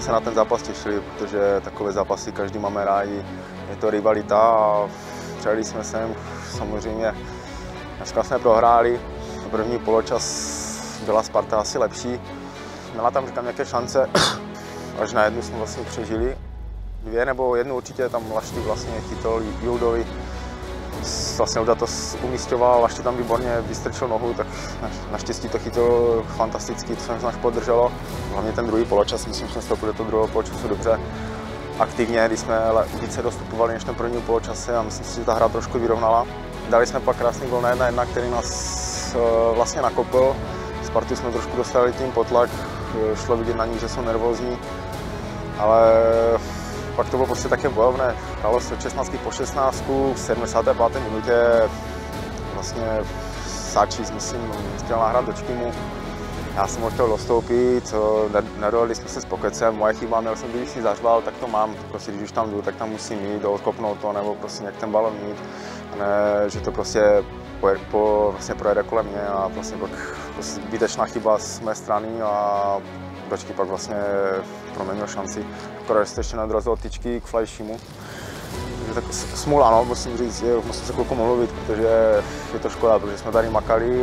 se na ten zápas těšili, protože takové zápasy každý máme rádi. Je to rivalita a přijeli jsme sem, samozřejmě dneska jsme prohráli. První poločas byla Sparta asi lepší. Měla tam, říkám, nějaké šance, až na jednu jsme vlastně přežili. 2 nebo 1 určitě tam Lašty vlastně chytil Joudovi. Vlastně Jouda to umísťoval, Lašty tam výborně vystrčil nohu, tak naštěstí to chytil fantasticky, to se nás podrželo. Hlavně ten druhý poločas, myslím, že jsme vstoupili do toho druhého poločasu dobře aktivně, když jsme více dostupovali než ten první poločase a myslím si, že ta hra trošku vyrovnala. Dali jsme pak krásný gól na 1-1, který nás vlastně nakopl. Spartu jsme trošku dostali tím potlak, šlo vidět na nich, že jsou nervózní, ale pak to bylo prostě také bojovné. Hrálo se 16 po 16, v 75. minutě vlastně Sáčis, myslím, chtěl nahrát do čtymu. Já jsem ho chtěl dostoupit, nedohodli jsme se s Pokecem, moje chyba, měl jsem, když si zařval, tak to mám, prostě když už tam jdu, tak tam musím jít, odkopnout to, nebo prostě nějak ten balon mít, ne, že to prostě vlastně projede kolem mě a vlastně pak prostě zbytečná chyba z mé strany a Dočky pak vlastně proměnil šanci, akorát, že se ještě nedorazil tyčky k Flajšímu. Takže tak smůla, no, musím říct, musím se chvilku mluvit, protože je to škoda, protože jsme tady makali.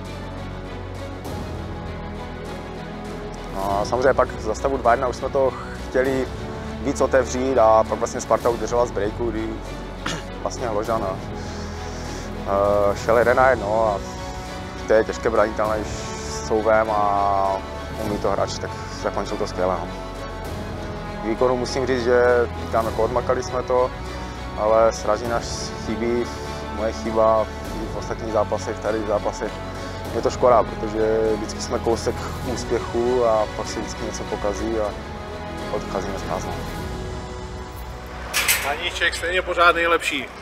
No a samozřejmě pak za stavu 2-1 už jsme to chtěli víc otevřít a pak vlastně Sparta udržela z breaku, kdy vlastně Hložan šel 1-1 a to je těžké branitelné, když s souvem a umí to hráč, tak zakončil to skvěle. Výkonu musím říct, že tam jako odmakali jsme to, ale srazí nás chybí, moje chyba v ostatních zápasech, tady v zápasech. Je to škoda, protože vždycky jsme kousek úspěchu a pak se vždycky něco pokazí a odcházíme z prázdna. Haníček stejně pořád nejlepší.